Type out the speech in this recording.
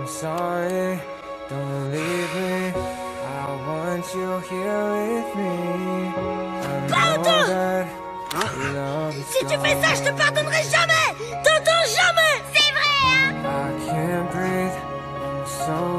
sorry, don't leave me. I want you here with me. Pardon! Si tu fais ça, je te pardonnerai jamais! T'entends jamais! C'est vrai, hein? I can't breathe. I'm so